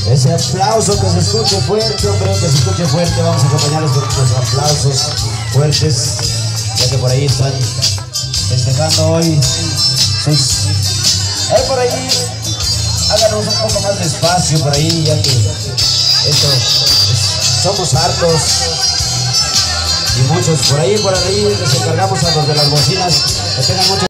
Ese aplauso que se escuche fuerte, hombre, que se escuche fuerte. Vamos a acompañarlos con nuestros aplausos fuertes, ya que por ahí están festejando hoy sus... por ahí, háganos un poco más de espacio por ahí, ya que esto, somos hartos y muchos por ahí les encargamos a los de las bocinas que tengan mucho